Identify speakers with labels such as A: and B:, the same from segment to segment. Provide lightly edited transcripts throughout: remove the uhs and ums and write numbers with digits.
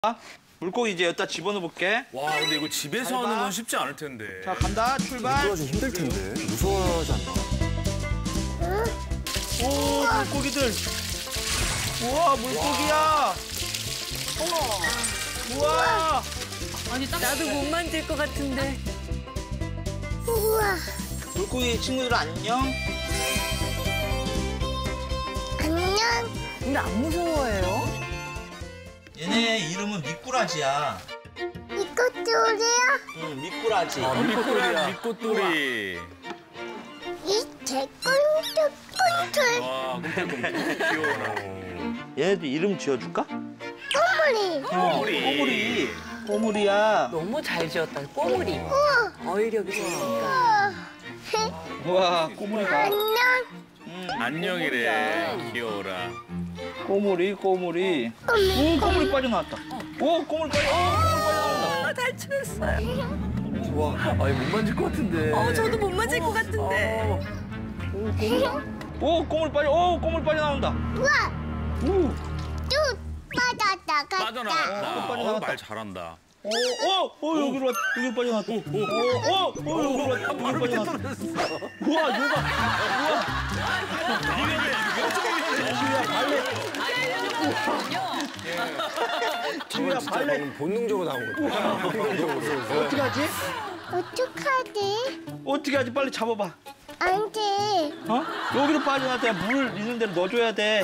A: 물고기 이제 여기다 집어넣어볼게.
B: 와, 근데 이거 집에서 하는 건 쉽지 않을 텐데.
A: 자, 간다. 출발.
C: 좀 힘들 텐데. 무서워하지 않나?
A: 오, 물고기들. 우와, 물고기야. 우와.
D: 나도 못 만질 것 같은데.
E: 우와.
A: 물고기 친구들 안녕.
E: 안녕.
D: 근데 안 무서워해요?
A: 얘네 이름은 미꾸라지야.
E: 이것들이야?
A: 응, 미꾸라지.
B: 미꽃돌이.
E: 이 개꿀꿀꿀.
B: 와, 꿈틀꿈틀 귀여워라.
A: 얘네도 이름 지어줄까?
E: 꼬물이.
A: 꼬물이. 꼬물이야.
D: 너무 잘 지었다. 꼬물이. 어휘력이 좋으니까.
A: 우와, 꼬물이가.
E: 안녕.
B: 안녕이래. 귀여워라.
A: 꼬물이. 오, 꼬물이 빠져나왔다. 오, 꼬물 빠져나온다.
D: 탈출했어요.
C: 와, 아니 못 만질 것 같은데.
D: 저도 못 만질 것 같은데.
A: 오, 꼬물 빠져나온다.
E: 우와.
A: 오.
E: 또 빠져나갔다.
B: 빠져나갔다. 말 잘한다.
A: 여기로 빠져나왔다. 여기로 빠져나왔다. 우와, 누가? 지우야, 발레.
C: 방금 본능적으로 나온 거야.
A: 어떻게 하지?
E: 어떡하지?
A: 어떻게 하지? 빨리 잡아봐.
E: 안 돼.
A: 어? 여기로 빠져나왔다. 물 있는 데로 넣어줘야 돼.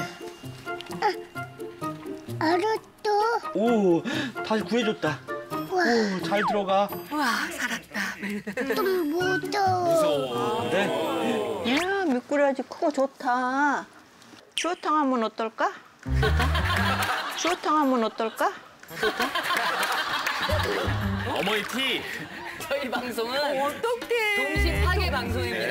E: 알았어.
A: 오, 다시 구해줬다.
E: 우와.
A: 오, 잘 들어가.
D: 와, 살았다.
E: 좀 무서워.
A: 네.
F: 야, 미꾸라지 크고 좋다. 추어탕 하면 어떨까? 추어탕 하면 어떨까?
B: 어머니 티.
D: 저희 방송은 동심 파괴 방송입니다.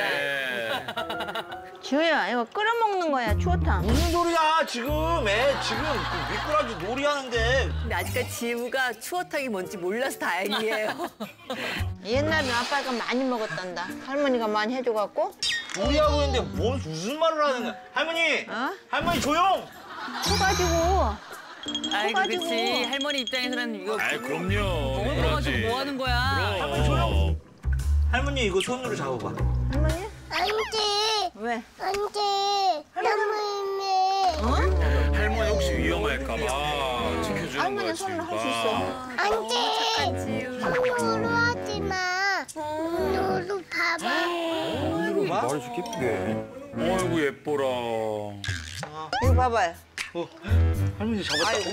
F: 지우야, 이거 끓여 먹는 거야, 추어탕.
A: 무슨 소리야, 지금. 지금 그 미꾸라지 놀이하는데.
D: 근데 아직까지 지우가 추어탕이 뭔지 몰라서 다행이에요.
F: 옛날에 아빠가 많이 먹었단다. 할머니가 많이 해줘갖고.
A: 놀이하고 있는데 무슨 말을 하는 거야. 할머니!
F: 어?
A: 할머니 조용!
F: 커가지고.
D: 아이고,
F: 커가지고.
D: 그치. 할머니 입장에서는 이거
B: 아이, 그럼요.
D: 먹어가지고 뭐 하는 거야?
B: 그럼.
A: 할머니 이거 손으로 잡아봐.
F: 할머니?
E: 안 돼.
F: 왜?
E: 안 돼. 너무
B: 할머니 혹시 위험할까 봐 지켜주는
F: 할머니
B: 거야,
F: 손으로 할 수
B: 지우가.
F: 있어.
E: 안 돼. 눈으로 하지 마. 눈으로 봐봐.
A: 손으로 봐?
C: 말이 좀 예쁘게.
B: 어이구, 예뻐라.
F: 이거 봐봐요.
A: 할머니 잡았다. 오.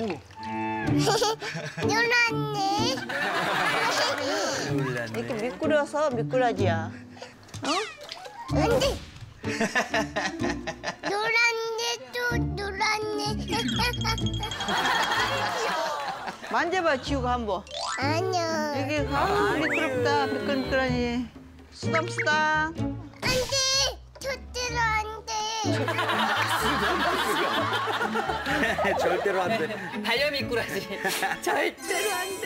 E: 놀았네.
F: 이렇게 미꾸려서 미꾸라지야.
E: 안 돼. 놀았네 또 놀았네.
F: 만져봐, 지우가 한번.
E: 아니야.
F: 여기 미끄럽다, 미끌미끌하니. 쓰담쓰담.
E: 안 돼. 절대로 안 돼.
C: 절대로 안 돼.
D: 반려미꾸라지. 절대로 안 돼.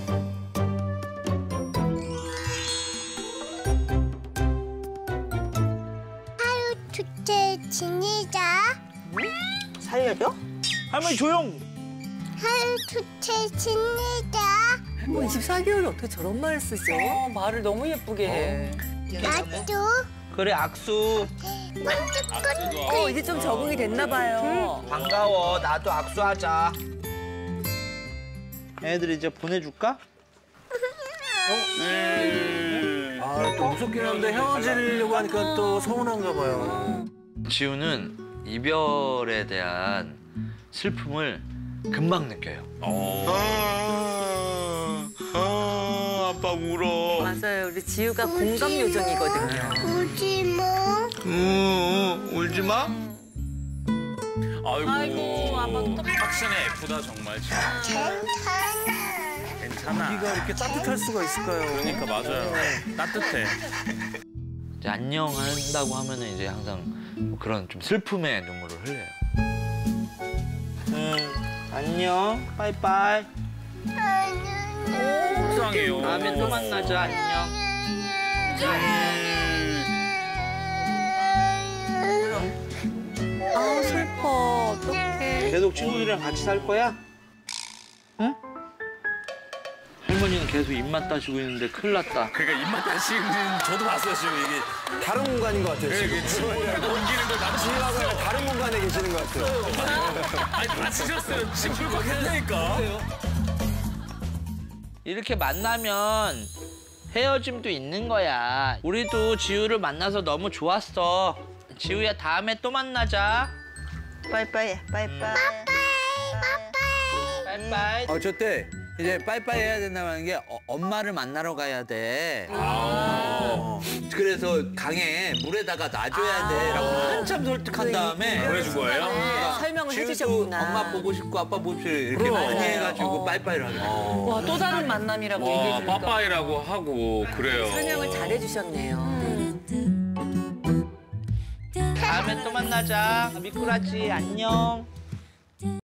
E: 하루 둘째 지내자.
F: 살려줘?
A: 할머니 조용!
E: 하루 둘째 지내자.
D: 뭐 24개월을 어떻게 저런 말을 쓰죠? 말을 너무 예쁘게 해.
E: 나도
A: 그래, 악수.
E: 꿀꿀꿀.
D: 이제 좀 적응이 됐나 봐요.
A: 반가워. 나도 악수하자. 애들 이제 보내줄까?
C: 아, 또 무섭긴 한데 헤어지려고 하니까 또 서운한가 봐요.
G: 지우는 이별에 대한 슬픔을 금방 느껴요.
B: 아빠 울어.
D: 맞아요. 우리 지우가 공감 요정이거든요.
E: 울지 마.
A: 울지 마.
D: 아이고, 아빠도 또
B: 확신에 F다, 정말. 진짜. 괜찮아.
C: 우리가 이렇게 따뜻할 수가 있을까요?
B: 그러니까 맞아요. 따뜻해.
G: 이제 안녕한다고 하면은 이제 항상 뭐 그런 좀 슬픔의 눈물을 흘려요.
A: 안녕. 빠이빠이.
B: 속상해요.
A: 다음에 또 만나자. 안녕.
D: 아, 슬퍼. 어떡해.
A: 계속 친구들이랑 같이 살 거야? 응?
G: 할머니는 계속 입만 따시고 있는데 큰일 났다.
B: 그러니까 입맛 다시는 저도 봤어요 지금 이게.
C: 다른 공간인 것 같아요. 지금.
B: 옮기는 걸 나도
C: 지희하고 약간 다른 공간에 계시는 것 같아요.
B: 아니 다치셨어요. 지금 불고 했다니까.
G: 이렇게 만나면 헤어짐도 있는 거야. 우리도 지우를 만나서 너무 좋았어. 지우야 다음에 또 만나자.
F: 빠이빠이, 빠이빠이.
G: 빠이빠이.
H: 저때 이제 빠이빠이 해야 된다는 게 엄마를 만나러 가야 돼. 그래서 강에 물에다가 놔줘야 돼라고 한참 설득한 다음에
B: 보내준 거예요?
D: 설명을
H: 지우도
D: 해주셨구나.
H: 엄마 보고 싶고 아빠 보고 싶고 이렇게 많이 해가지고 빠이빠이를 하게 됐어.
D: 와, 또 다른 만남이라고
B: 와
D: 얘기해주니까
B: 빠빠이라고 하고 그래요.
D: 설명을 잘해주셨네요.
G: 다음에 또 만나자. 미꾸라지 안녕.